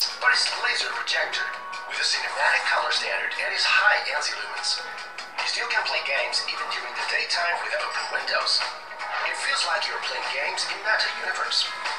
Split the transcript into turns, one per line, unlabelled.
but it's a laser projector with a cinematic color standard and its high ANSI lumens. You still can play games even during the daytime with open windows. It feels like you're playing games in another universe.